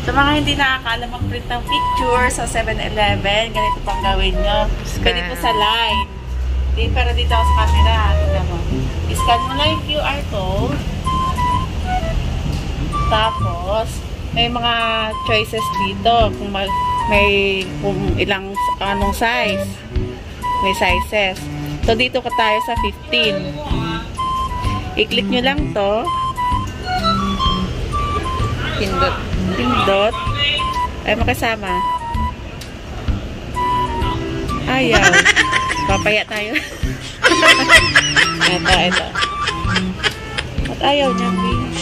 Sa mga hindi nakakaalam mag-print ng picture sa 7-Eleven, ganito pang gawin nyo. Pwede po sa line. Pero dito ako sa camera. Tignan mo. I-scan mo na yung QR code. Tapos, may mga choices dito. Kung ilang, anong size. May sizes. So, dito ka tayo sa 15. I-click nyo lang to. Pindot. Ay, makasama. Ayaw. Papaya tayo. Ito. At ayaw niya, please.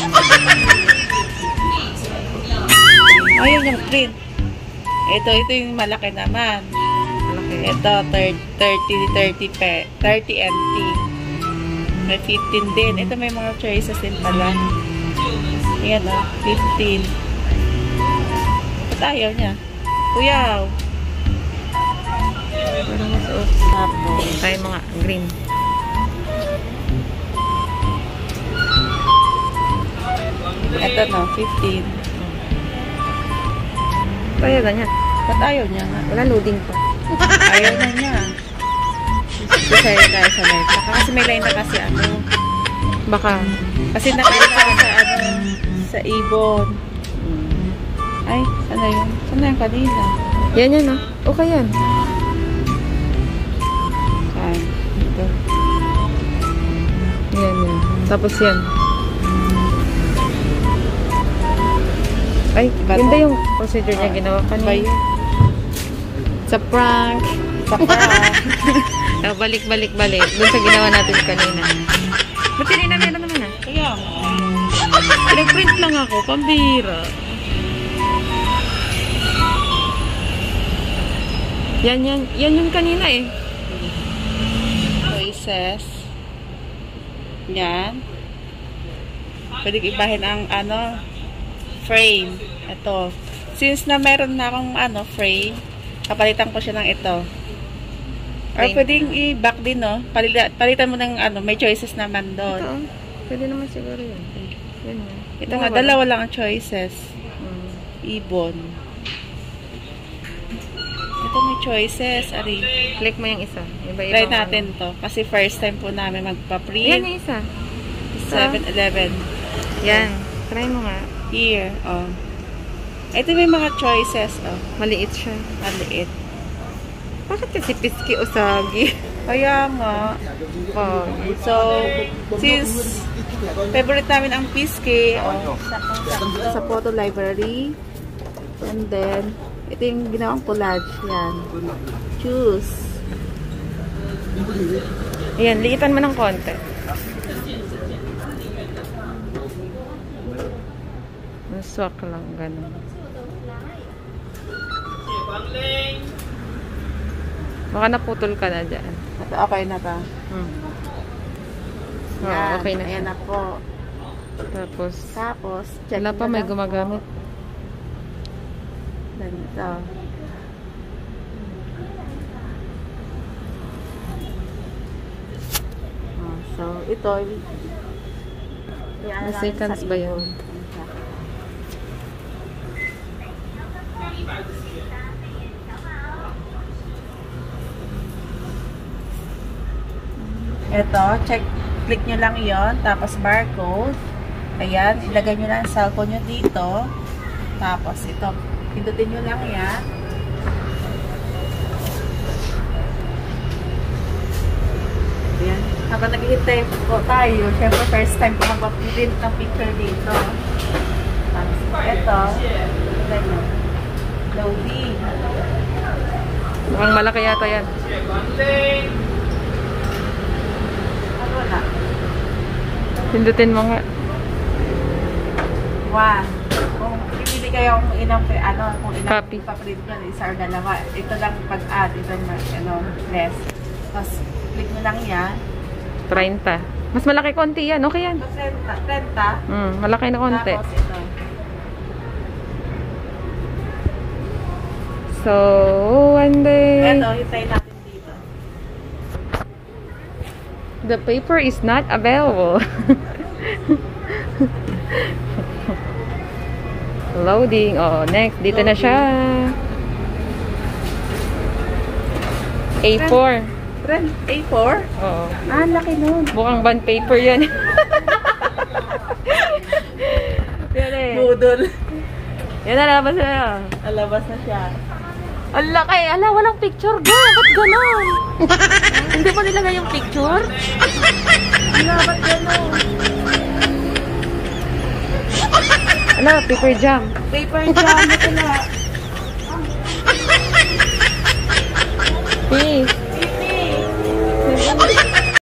Ayaw niya print. Ito yung malaki naman. Ito, 30 NT. May 15 din. Ito may mga choices din pala. Ayan o, 15. Ba't ayaw niya? Kuyaw. Parang masuot. Tapos, Tayo mga green. ito no, 15. Kaya ganyan. Ba't ayaw niya nga? Wala loading pa. Ayaw na niya. Design tayo sa line. Kasi may line na kasi ano. Baka. Kasi nakain tayo sa ano, sa ibon. Ay, ano yun? Saan na yung kanina? Yan ah. Okay yan. Saan? Ito. Yan. Tapos yan. Ay, Iba yun to? ba yung procedure niya ginawa kanina? Ba yun? Sa prank. Sa prank. Balik. Doon sa ginawa natin kanina. Ba't yun na meron naman ah? Kaya, Pinag-print lang ako, pambira. Yan yung kanina eh. choices. Yan. Pwede ibahin ang ano, frame. Ito. Since na meron na akong ano, frame, kapalitan ko siya ng ito. Or Frame. pwedeng i-back din, no? Palitan mo ng ano, may choices naman doon. Ito, pwede naman siguro yun. Yan. Ito nga, dalawa lang ang choices. Hmm. Ibon. Ito may choices, Ari. Click mo yung isa. Try natin to. Kasi first time po namin Yan magpa-print. yung isa. 7-Eleven. Yan. Try mo nga. Here, oh. Ito may mga choices, oh. Maliit siya. Maliit. Bakit kasi piski usagi? Kaya nga. Oh. So, since favorite namin ang Piske, oh, sa photo library. And then, ito yung ginawang collage. Yan. Choose. Ayan, liitan mo ng konti. Swak lang, ganun. Baka naputol ka na dyan. Ito, okay na ba? Yan. Okay na. Ayan na po. Tapos, check wala pa na may lang gumagamit. po. Ganito. Oh, so, ito. Yan May seconds ba yun? Ito, click nyo lang yon, tapos barcode. Ayan, ilagay nyo lang ang cellphone nyo dito. Tapos ito, pindutin nyo lang yan. Ayan, habang naghihintay po tayo, syempre first time po mag-print ng picture dito. Tapos ito, ganyan. Loading. Mukhang malaki yata yan. Ano na? Pindutin mo nga. 1. Kung pipili kayo kung ilang Copy. paprint nyo, isa or dalawa. Ito lang pag-add, ito ano, less. Tapos, click nyo lang yan. 30. Mas malaki konti yan. Okay yan. 30. Malaki na konti. Tapos ito. So, one day, Ito, hintay natin dito. the paper is not available. Loading. Oh, next. Dito na siya. A4. Friend, A4? Oo. Ah, laki nun. Mukhang bond paper yan. Yan eh. Noodle. Yan na, labas na. Alabas na siya. Ang laki. Ala, walang picture ga. Ba't ganon? Hindi mo nilagay yung picture? Ala, ba't gano'n? Ala, paper jam. Paper jam na pala. Peace.